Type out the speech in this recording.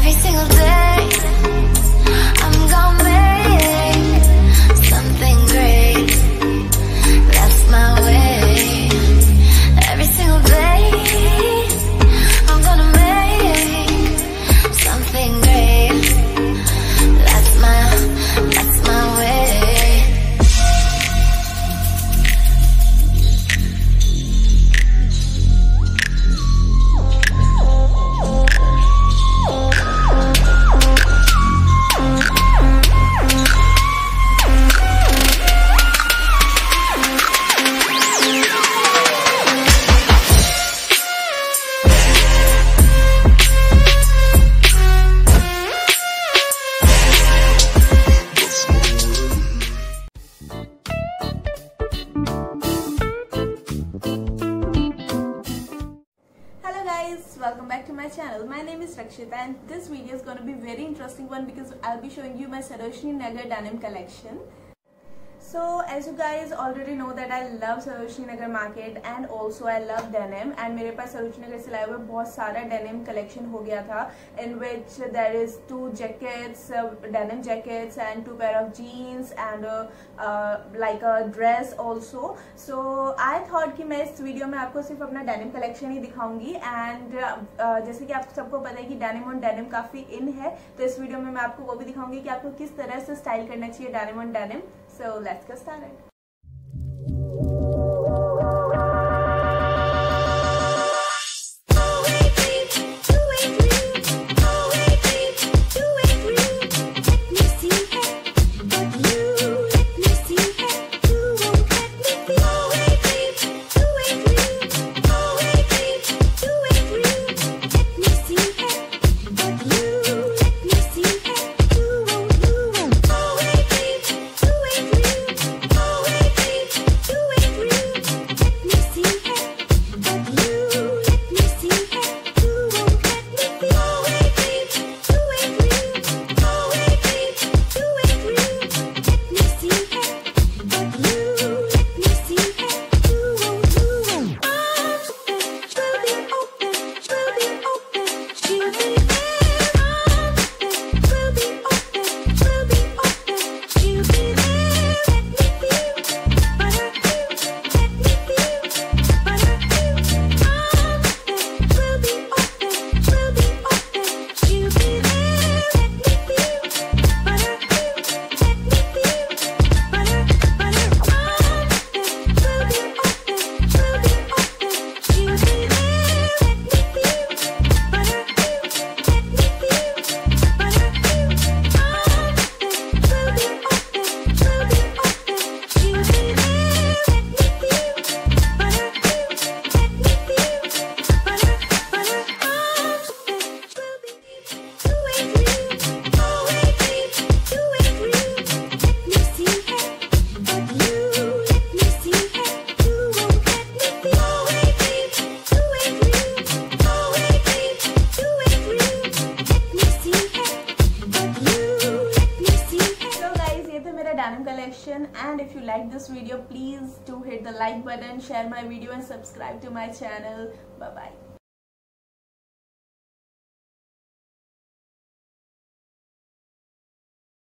Every single day I'm gonna make something great. That's my way. Every single day I'm gonna make something great. That's my way. Welcome back to my channel. My name is Rakshita and this video is going to be very interesting one because I'll be showing you my Sarojini Nagar denim collection. So as you guys already know that I love Sarojini Nagar market and also I love denim and मेरे पास Sarojini Nagar से लाए हुए बहुत सारा denim collection हो गया था in which there is 2 jackets, denim jackets and 2 pair of jeans and like a dress also. So I thought कि मैं इस वीडियो में आपको सिर्फ अपना denim collection ही दिखाऊंगी and जैसे कि आप सबको पता है कि denim on denim काफी in है, तो इस वीडियो में मैं आपको वो भी दिखाऊंगी कि आपको किस तरह से स्टाइल करना चाहिए denim on denim. So let's get started. denim collection, and if you like this video, please do hit the like button, share my video and subscribe to my channel. Bye bye.